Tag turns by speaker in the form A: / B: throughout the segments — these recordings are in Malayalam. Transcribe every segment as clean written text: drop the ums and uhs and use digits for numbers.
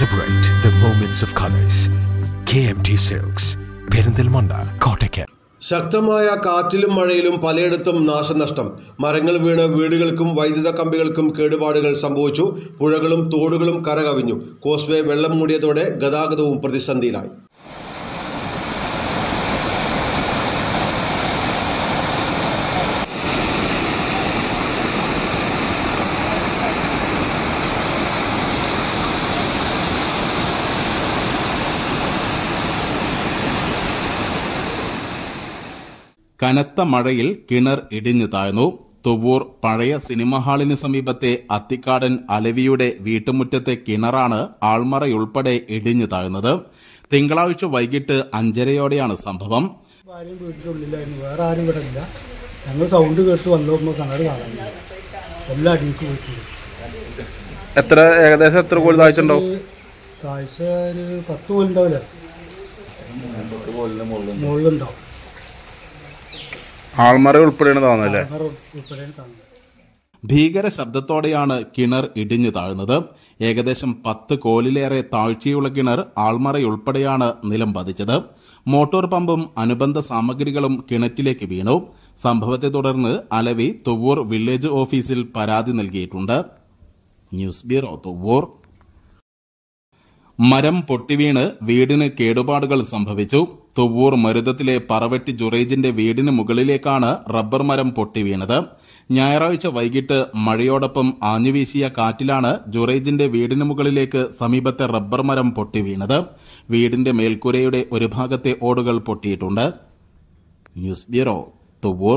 A: Celebrate the moments of colors. KMT Silks, Perindalmanda, Kottayam.
B: ശക്തമായ കാറ്റിലും മഴയിലും പലയിടത്തും നാശനഷ്ടം. മരങ്ങൾ വീണ് വീടുകൾക്കും വൈദ്യുത കമ്പികൾക്കും കേടുപാടുകൾ സംഭവിച്ചു. പുഴകളും തോടുകളും കരകവിഞ്ഞു. കോസ്വേ വെള്ളം മൂടിയതോടെ ഗതാഗതവും പ്രതിസന്ധിയിലായി.
C: കനത്ത മഴയിൽ കിണർ ഇടിഞ്ഞു താഴ്ന്നു. തുവ്വൂർ പഴയ സിനിമാ ഹാളിന് സമീപത്തെ അത്തിക്കാടൻ അലവിയുടെ വീട്ടുമുറ്റത്തെ കിണറാണ് ആൾമറയുൾപ്പെടെ ഇടിഞ്ഞു താഴ്ന്നത്. തിങ്കളാഴ്ച വൈകിട്ട് 5:30 സംഭവം.
D: വീട്ടിനുള്ളിലായിരുന്നു, വേറെ ആരും ഇവിടെ ഇല്ല. ഞങ്ങൾ സൗണ്ട് കേട്ട് വന്നോക്കുമ്പോൾ കിണർ കാണാനില്ല, എല്ലാം അടിയിലേക്ക് പോയിട്ടുണ്ട്.
C: ഏകദേശം എത്ര കോൽ താഴ്ച ഉണ്ടാവും?
D: താഴ്ച ഒരു 10 കോലുണ്ടാവില്ല, മുകളിലുണ്ടാവും.
C: ആൾമറ ഉൾപ്പെടെയാണ് താന്നല്ലേ? ഭീകര ശബ്ദത്തോടെയാണ് കിണർ ഇടിഞ്ഞു താഴ്ന്നത്. ഏകദേശം 10 കോലിലേറെ താഴ്ചയുള്ള കിണർ ആൾമറയുൾപ്പെടെയാണ് നിലം പതിച്ചത്. മോട്ടോർ പമ്പും അനുബന്ധ സാമഗ്രികളും കിണറ്റിലേക്ക് വീണു. സംഭവത്തെ തുടർന്ന് അലവി തുവ്വൂർ വില്ലേജ് ഓഫീസിൽ പരാതി നൽകിയിട്ടുണ്ട്. News bureau, Thuvvur. മരം പൊട്ടിവീണ് വീടിന് കേടുപാടുകൾ സംഭവിച്ചു. തുവ്വൂർ മരുതത്തിലെ പറവെട്ടി ജുറൈജിന്റെ വീടിന് മുകളിലേക്കാണ് റബ്ബർ മരം പൊട്ടിവീണത്. ഞായറാഴ്ച വൈകിട്ട് മഴയോടൊപ്പം ആഞ്ഞുവീശിയ കാറ്റിലാണ് ജുറൈജിന്റെ വീടിന് മുകളിലേക്ക് സമീപത്തെ റബ്ബർ മരം പൊട്ടിവീണത്. വീടിന്റെ മേൽക്കൂരയുടെ ഒരു ഭാഗത്തെ ഓടുകൾ പൊട്ടിയിട്ടുണ്ട്. News bureau, Thuvvur.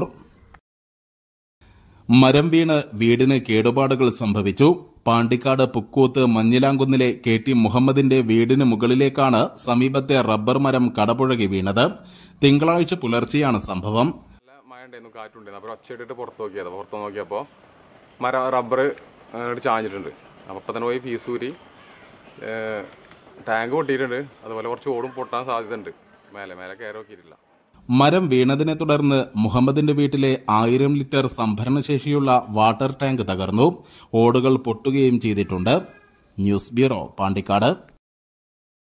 C: മരം വീണ് വീടിന് കേടുപാടുകൾ സംഭവിച്ചു. പാണ്ടിക്കാട് പുക്കൂത്ത് മഞ്ഞിലാങ്കുന്നിലെ KT മുഹമ്മദിന്റെ വീടിന് മുകളിലേക്കാണ് സമീപത്തെ റബ്ബർ മരം കടപുഴകി വീണത്. തിങ്കളാഴ്ച പുലർച്ചെയാണ് സംഭവം.
E: കാറ്റുണ്ടായിരുന്നു, അപ്പോൾ ഒച്ചയിട്ടിട്ട് പുറത്ത് നോക്കിയപ്പോൾ റബ്ബർ ചാഞ്ഞിട്ടുണ്ട്. അപ്പം തന്നെ പോയി ഫീസൂരി ടാങ്ക് പൊട്ടിയിട്ടുണ്ട്. അതുപോലെ കുറച്ച് ഓടും പൊട്ടാൻ സാധ്യതയുണ്ട്. മേലെ കയറി നോക്കിയിട്ടില്ല.
C: മരം വീണതിനെ തുടർന്ന് മുഹമ്മദിന്റെ വീട്ടിലെ 1000 ലിറ്റർ സംഭരണശേഷിയുള്ള വാട്ടർ ടാങ്ക് തകർന്നു. ഓടുകൾ പൊട്ടുകയും ചെയ്തിട്ടുണ്ട്. News bureau, Pandikkad.